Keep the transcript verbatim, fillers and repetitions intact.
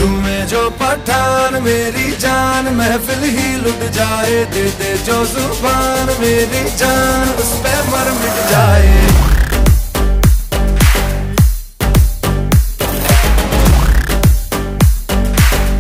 झूमे जो पठान मेरी जान, महफिल ही लुट जाए, दे दे जो जुबान मेरी जान।